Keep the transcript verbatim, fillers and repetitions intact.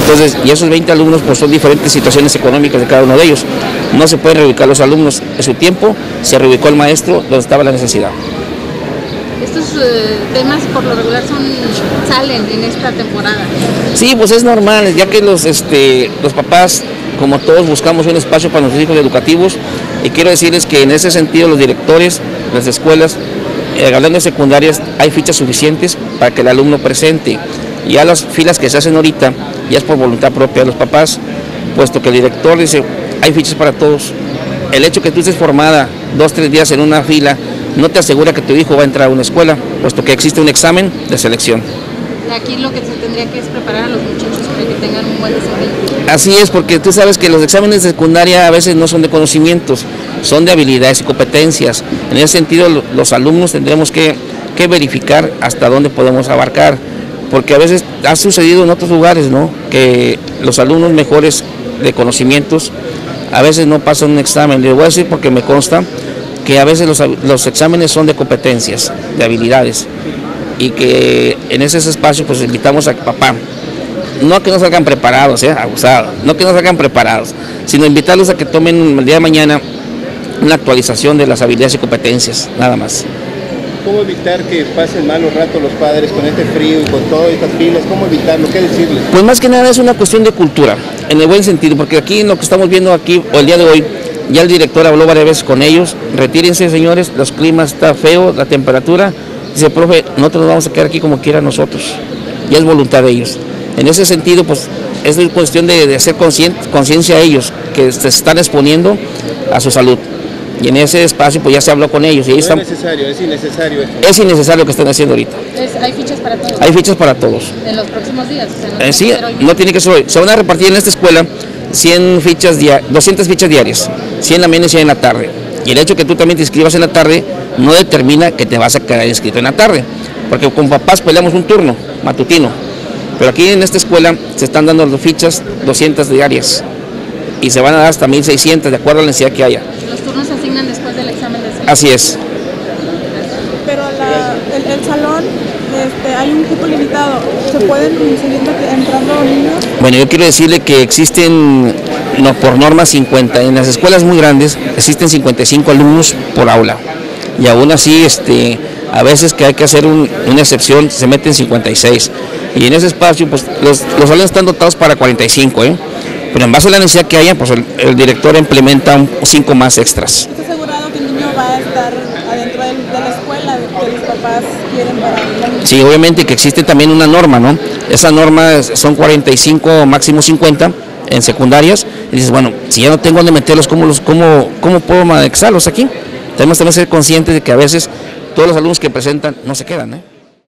Entonces, y esos veinte alumnos pues son diferentes situaciones económicas de cada uno de ellos. No se pueden reubicar los alumnos en su tiempo, se reubicó el maestro donde estaba la necesidad. Estos eh, temas por lo regular son, salen en esta temporada. Sí, pues es normal, ya que los, este, los papás, como todos, buscamos un espacio para nuestros hijos educativos, y quiero decirles que en ese sentido los directores, las escuelas, eh, hablando de secundarias, hay fichas suficientes para que el alumno presente. Ya las filas que se hacen ahorita, ya es por voluntad propia de los papás, puesto que el director dice, hay fichas para todos. El hecho que tú estés formada dos, tres días en una fila, no te asegura que tu hijo va a entrar a una escuela, puesto que existe un examen de selección. Aquí lo que se tendría que es preparar a los muchachos para que tengan un buen desempeño. Así es, porque tú sabes que los exámenes de secundaria a veces no son de conocimientos, son de habilidades y competencias. En ese sentido, los alumnos tendremos que, que verificar hasta dónde podemos abarcar, porque a veces ha sucedido en otros lugares, ¿no?, que los alumnos mejores de conocimientos a veces no pasan un examen. Les voy a decir porque me consta que a veces los, los exámenes son de competencias, de habilidades, y que en ese espacio pues invitamos a papá, no a que no salgan preparados, ¿eh? Abusados, no que no salgan preparados, sino invitarlos a que tomen el día de mañana una actualización de las habilidades y competencias, nada más. ¿Cómo evitar que pasen malos ratos los padres con este frío y con todas estas filas? ¿Cómo evitarlo? ¿Qué decirles? Pues más que nada es una cuestión de cultura, en el buen sentido, porque aquí en lo que estamos viendo aquí, o el día de hoy, ya el director habló varias veces con ellos, retírense señores, los climas está feo, la temperatura, dice, profe, nosotros nos vamos a quedar aquí como quiera nosotros, ya es voluntad de ellos. En ese sentido, pues es cuestión de, de hacer conciencia a ellos, que se están exponiendo a su salud. Y en ese espacio pues ya se habló con ellos. Y ellos no están, es necesario, es innecesario esto. Es innecesario lo que están haciendo ahorita. Es, ¿Hay fichas para todos? Hay fichas para todos. ¿En los próximos días? O sea, no eh, sí, hoy. No tiene que ser hoy. Se van a repartir en esta escuela cien fichas doscientas fichas diarias, cien en la mañana y cien en la tarde. Y el hecho que tú también te inscribas en la tarde no determina que te vas a quedar inscrito en la tarde, porque con papás peleamos un turno matutino, pero aquí en esta escuela se están dando las fichas doscientas diarias y se van a dar hasta mil seiscientas de acuerdo a la necesidad que haya. Los turnos se asignan después del examen de selección. Así es. Pero la, el, el salón, este, hay un cupo limitado, ¿se pueden seguir entrando niños? Bueno, yo quiero decirle que existen, no, por norma cincuenta, en las escuelas muy grandes existen cincuenta y cinco alumnos por aula, y aún así este, a veces que hay que hacer un, una excepción, se meten cincuenta y seis, y en ese espacio pues los, los salones están dotados para cuarenta y cinco, ¿eh? Pero en base a la necesidad que haya, pues el, el director implementa un, cinco más extras. ¿Está asegurado que el niño va a estar adentro de, de la escuela, que los papás quieren para él? Sí, obviamente que existe también una norma, ¿no? Esa norma son cuarenta y cinco, máximo cincuenta en secundarias, y dices, bueno, si ya no tengo dónde meterlos, ¿cómo, los, cómo, cómo puedo anexarlos aquí? Tenemos también que ser conscientes de que a veces todos los alumnos que presentan no se quedan, ¿eh?